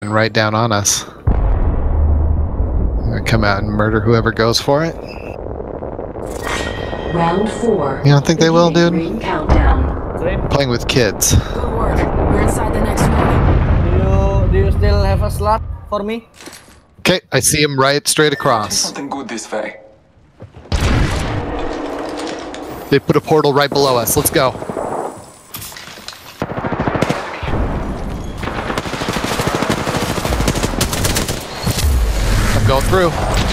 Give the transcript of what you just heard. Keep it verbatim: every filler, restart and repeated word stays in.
shooting right down on us. I'm gonna come out and murder whoever goes for it. Round four. You don't think they will, dude? Ring countdown. Same. Playing with kids. Good work. We're inside the next one. Do you, do you still have a slot for me? Okay, I see him right straight Do across. something good this way. They put a portal right below us. Let's go. I'm going through.